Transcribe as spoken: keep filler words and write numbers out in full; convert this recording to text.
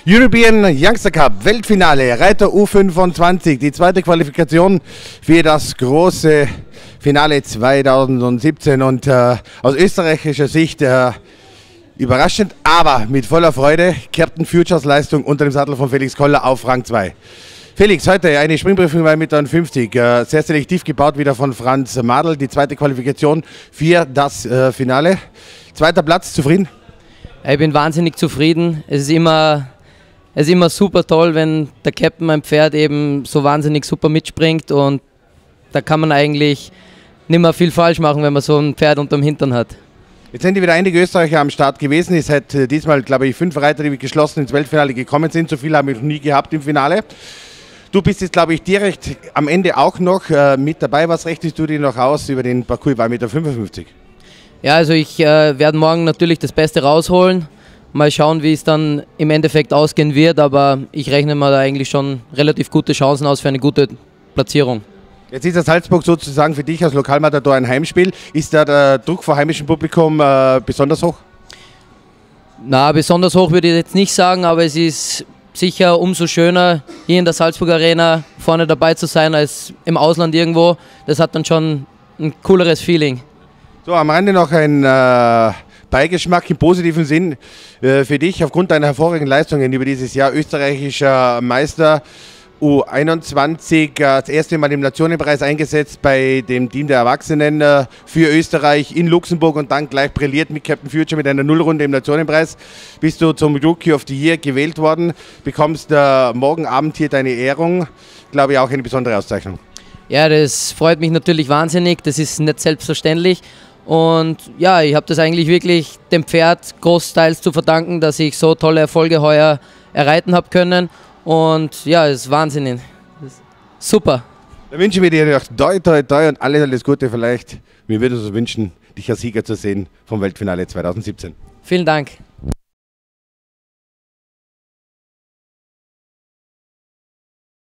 European Youngster Cup, Weltfinale, Reiter U fünfundzwanzig, die zweite Qualifikation für das große Finale zweitausendsiebzehn und äh, aus österreichischer Sicht äh, überraschend, aber mit voller Freude, Captain Futures Leistung unter dem Sattel von Felix Koller auf Rang zwei. Felix, heute eine Springprüfung bei Meter fünfzig, äh, sehr selektiv gebaut wieder von Franz Madl, die zweite Qualifikation für das äh, Finale. Zweiter Platz, zufrieden? Ich bin wahnsinnig zufrieden. Es ist immer, es ist immer super toll, wenn der Captain mein Pferd eben so wahnsinnig super mitspringt, und da kann man eigentlich nicht mehr viel falsch machen, wenn man so ein Pferd unterm Hintern hat. Jetzt sind wieder einige Österreicher am Start gewesen. Es hat äh, diesmal, glaube ich, fünf Reiter, die geschlossen ins Weltfinale gekommen sind. So viele haben wir noch nie gehabt im Finale. Du bist jetzt, glaube ich, direkt am Ende auch noch äh, mit dabei. Was rechnest du dir noch aus über den Parcours bei Meter fünfundfünfzig? Ja, also ich äh, werde morgen natürlich das Beste rausholen. Mal schauen, wie es dann im Endeffekt ausgehen wird, aber ich rechne mir da eigentlich schon relativ gute Chancen aus für eine gute Platzierung. Jetzt ist das Salzburg sozusagen für dich als Lokalmatador ein Heimspiel. Ist da der Druck vor heimischem Publikum äh, besonders hoch? Na, besonders hoch würde ich jetzt nicht sagen, aber es ist sicher umso schöner, hier in der Salzburg Arena vorne dabei zu sein, als im Ausland irgendwo. Das hat dann schon ein cooleres Feeling. So, am Rande noch ein äh, Beigeschmack im positiven Sinn äh, für dich aufgrund deiner hervorragenden Leistungen über dieses Jahr. Österreichischer Meister U einundzwanzig, äh, das erste Mal im Nationenpreis eingesetzt bei dem Team der Erwachsenen äh, für Österreich in Luxemburg und dann gleich brilliert mit Captain Future mit einer Nullrunde im Nationenpreis. Bist du zum Rookie of the Year gewählt worden, bekommst äh, morgen Abend hier deine Ehrung, glaube ich auch eine besondere Auszeichnung. Ja, das freut mich natürlich wahnsinnig, das ist nicht selbstverständlich. Und ja, ich habe das eigentlich wirklich dem Pferd großteils zu verdanken, dass ich so tolle Erfolge heuer erreiten habe können. Und ja, es ist Wahnsinn. Super. Dann wünschen wir dir noch toi, toi, toi und alles, alles Gute vielleicht. Wir würden uns wünschen, dich als Sieger zu sehen vom Weltfinale zweitausendsiebzehn. Vielen Dank.